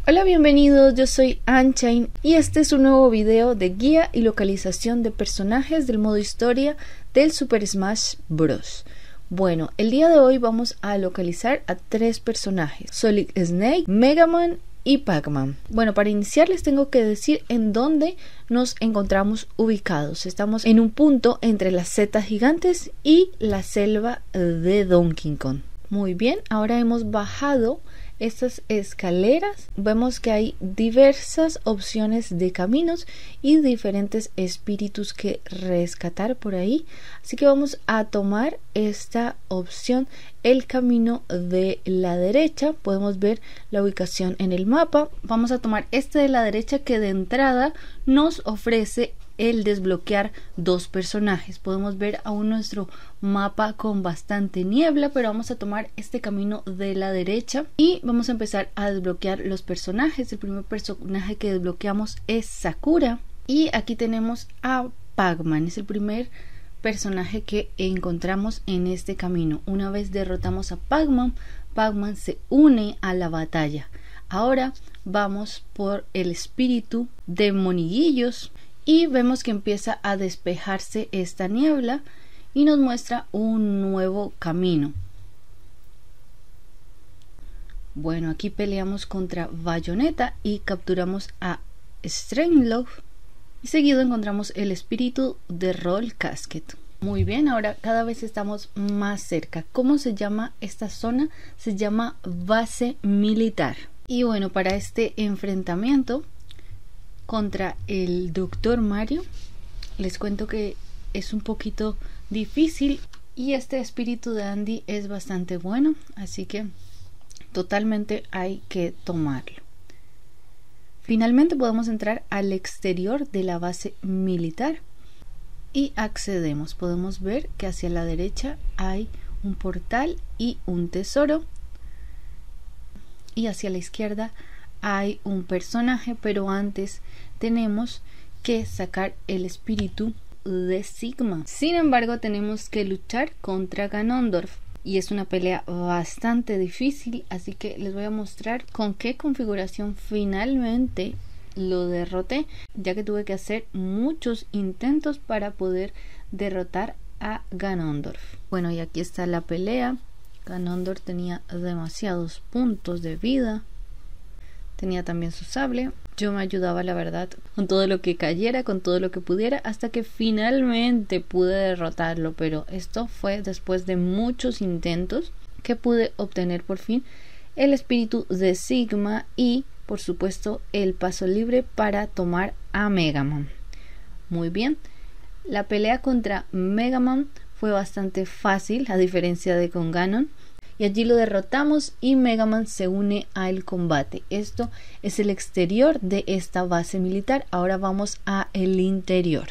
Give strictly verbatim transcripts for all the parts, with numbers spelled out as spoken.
Hola, bienvenidos, yo soy Unchained y este es un nuevo video de guía y localización de personajes del modo historia del Super Smash Bros. Bueno, el día de hoy vamos a localizar a tres personajes: Solid Snake, Mega Man y Pac-Man. Bueno, para iniciar les tengo que decir en dónde nos encontramos ubicados. Estamos en un punto entre las setas gigantes y la selva de Donkey Kong. Muy bien, ahora hemos bajado estas escaleras. Vemos que hay diversas opciones de caminos y diferentes espíritus que rescatar por ahí, así que vamos a tomar esta opción, el camino de la derecha. Podemos ver la ubicación en el mapa. Vamos a tomar este de la derecha, que de entrada nos ofrece el desbloquear dos personajes. Podemos ver aún nuestro mapa con bastante niebla, pero vamos a tomar este camino de la derecha y vamos a empezar a desbloquear los personajes. El primer personaje que desbloqueamos es Sakura y aquí tenemos a Pac-Man. Es el primer personaje que encontramos en este camino. Una vez derrotamos a Pac-Man, Pac-Man se une a la batalla. Ahora vamos por el espíritu de Moniguillos y vemos que empieza a despejarse esta niebla y nos muestra un nuevo camino. Bueno, aquí peleamos contra Bayonetta y capturamos a Strangelove y seguido encontramos el espíritu de Roll Casket. Muy bien, ahora cada vez estamos más cerca. ¿Cómo se llama esta zona? Se llama base militar. Y bueno, para este enfrentamiento contra el Doctor Mario, les cuento que es un poquito difícil y este espíritu de Andy es bastante bueno, así que totalmente hay que tomarlo. Finalmente podemos entrar al exterior de la base militar y accedemos. Podemos ver que hacia la derecha hay un portal y un tesoro y hacia la izquierda hay un personaje, pero antes tenemos que sacar el espíritu de Sigma. Sin embargo, tenemos que luchar contra Ganondorf y es una pelea bastante difícil, así que les voy a mostrar con qué configuración finalmente lo derroté, ya que tuve que hacer muchos intentos para poder derrotar a Ganondorf. Bueno, y aquí está la pelea. Ganondorf tenía demasiados puntos de vida. Tenía también su sable. Yo me ayudaba, la verdad, con todo lo que cayera, con todo lo que pudiera, hasta que finalmente pude derrotarlo. Pero esto fue después de muchos intentos que pude obtener por fin el espíritu de Sigma y, por supuesto, el paso libre para tomar a Mega Man. Muy bien. La pelea contra Mega Man fue bastante fácil, a diferencia de con Ganon. Y allí lo derrotamos y Mega Man se une al combate. Esto es el exterior de esta base militar. Ahora vamos a el interior.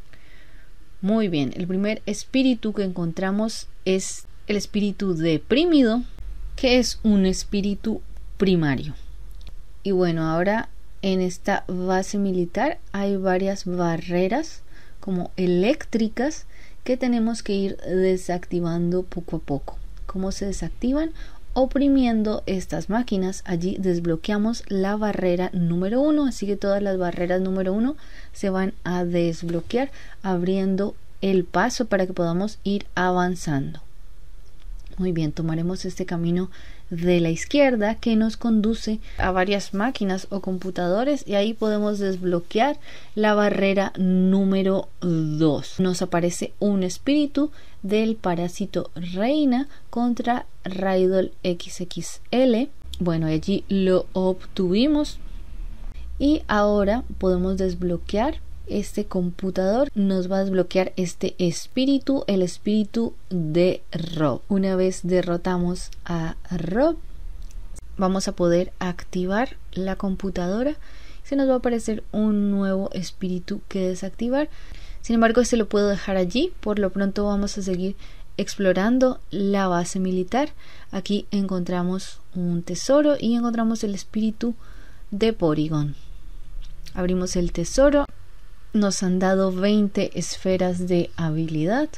Muy bien, el primer espíritu que encontramos es el espíritu deprimido, que es un espíritu primario. Y bueno, ahora en esta base militar hay varias barreras como eléctricas que tenemos que ir desactivando poco a poco. ¿Cómo se desactivan? Oprimiendo estas máquinas. Allí desbloqueamos la barrera número uno, así que todas las barreras número uno se van a desbloquear, abriendo el paso para que podamos ir avanzando. Muy bien, tomaremos este camino de la izquierda que nos conduce a varias máquinas o computadores y ahí podemos desbloquear la barrera número dos. Nos aparece un espíritu del parásito Reina contra Raidol equis equis ele. Bueno, allí lo obtuvimos y ahora podemos desbloquear este computador. Nos va a desbloquear este espíritu, el espíritu de Rob. Una vez derrotamos a Rob, vamos a poder activar la computadora. Se nos va a aparecer un nuevo espíritu que desactivar. Sin embargo, este lo puedo dejar allí. Por lo pronto vamos a seguir explorando la base militar. Aquí encontramos un tesoro y encontramos el espíritu de Porygon. Abrimos el tesoro. Nos han dado veinte esferas de habilidad.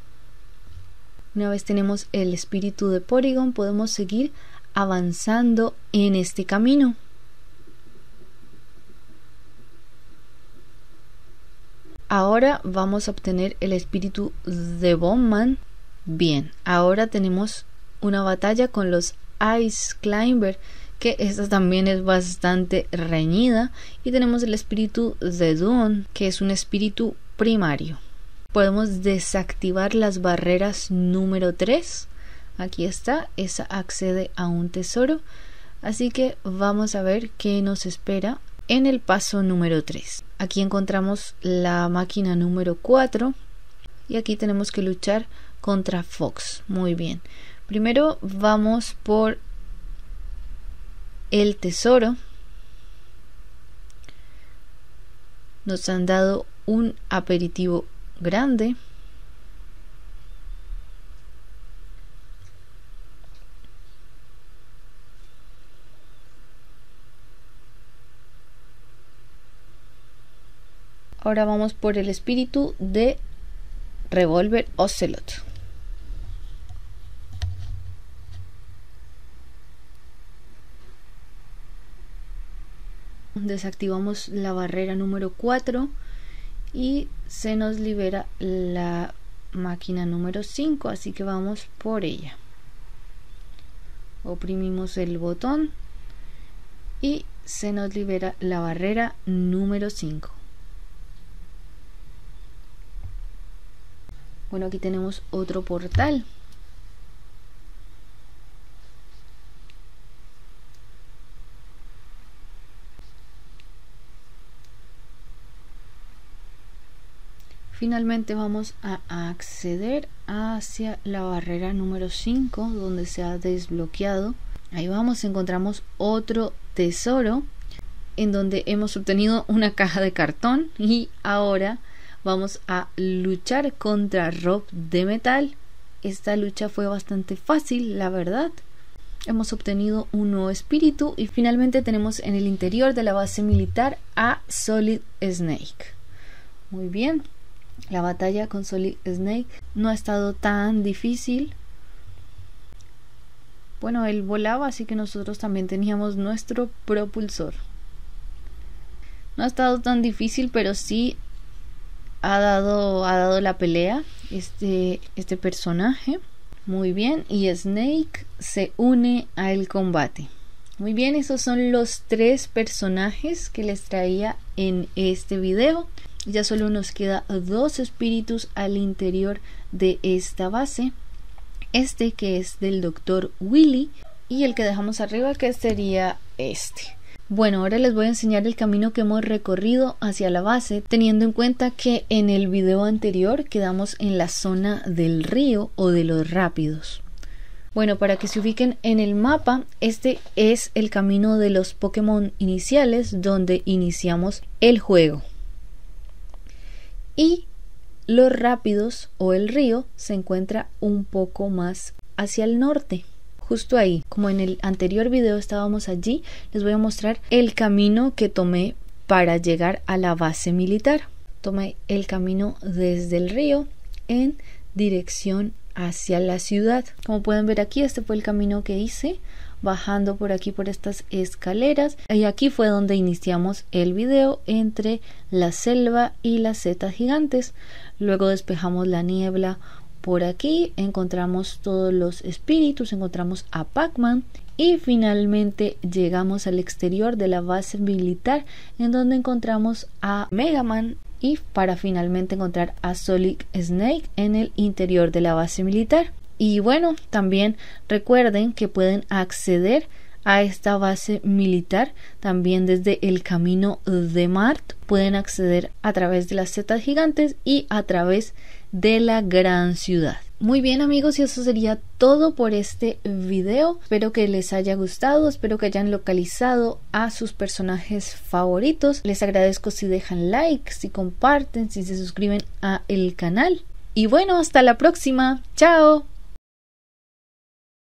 Una vez tenemos el espíritu de Porygon, podemos seguir avanzando en este camino. Ahora vamos a obtener el espíritu de Bowman. Bien, ahora tenemos una batalla con los Ice Climber, que esta también es bastante reñida, y tenemos el espíritu de Dawn, que es un espíritu primario. Podemos desactivar las barreras número tres. Aquí está, esa accede a un tesoro, así que vamos a ver qué nos espera en el paso número tres. Aquí encontramos la máquina número cuatro y aquí tenemos que luchar contra Fox. Muy bien, primero vamos por el tesoro. Nos han dado un aperitivo grande. Ahora vamos por el espíritu de Revolver Ocelot. Desactivamos la barrera número cuatro y se nos libera la máquina número cinco, así que vamos por ella. Oprimimos el botón y se nos libera la barrera número cinco. Bueno, aquí tenemos otro portal. Finalmente vamos a acceder hacia la barrera número cinco, donde se ha desbloqueado. Ahí vamos, encontramos otro tesoro en donde hemos obtenido una caja de cartón y ahora vamos a luchar contra Rob de metal. Esta lucha fue bastante fácil, la verdad. Hemos obtenido un nuevo espíritu y finalmente tenemos en el interior de la base militar a Solid Snake. Muy bien, la batalla con Solid Snake no ha estado tan difícil. Bueno, él volaba, así que nosotros también teníamos nuestro propulsor. No ha estado tan difícil, pero sí ha dado, ha dado la pelea este, este personaje. Muy bien, y Snake se une al combate. Muy bien, esos son los tres personajes que les traía en este video. Ya solo nos queda dos espíritus al interior de esta base. Este que es del doctor Willy y el que dejamos arriba que sería este. Bueno, ahora les voy a enseñar el camino que hemos recorrido hacia la base, teniendo en cuenta que en el video anterior quedamos en la zona del río o de los rápidos. Bueno, para que se ubiquen en el mapa, este es el camino de los Pokémon iniciales donde iniciamos el juego. Y los rápidos o el río se encuentra un poco más hacia el norte. Justo ahí, como en el anterior video estábamos allí, les voy a mostrar el camino que tomé para llegar a la base militar. Tomé el camino desde el río en dirección hacia la ciudad. Como pueden ver aquí, este fue el camino que hice, bajando por aquí por estas escaleras. Y aquí fue donde iniciamos el video, entre la selva y las setas gigantes. Luego despejamos la niebla. Por aquí encontramos todos los espíritus, encontramos a Pac-Man y finalmente llegamos al exterior de la base militar en donde encontramos a Mega Man y para finalmente encontrar a Solid Snake en el interior de la base militar. Y bueno, también recuerden que pueden acceder a esta base militar también desde el camino de Mart. Pueden acceder a través de las setas gigantes y a través de la gran ciudad. Muy bien amigos, y eso sería todo por este video. Espero que les haya gustado, espero que hayan localizado a sus personajes favoritos. Les agradezco si dejan like, si comparten, si se suscriben a el canal. Y bueno, hasta la próxima. Chao.